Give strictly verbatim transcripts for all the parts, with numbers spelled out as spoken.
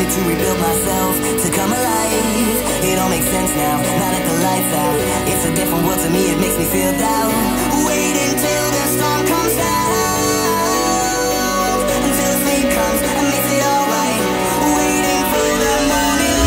need to rebuild myself, to come alive. It all makes sense now, now that the lights out. It's a different world to me, it makes me feel down. Waiting till the storm comes down, until sleep comes and makes it alright. Waiting for the morning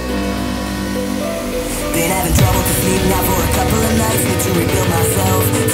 Been having trouble to sleep now for a couple of nights. Need to rebuild myself,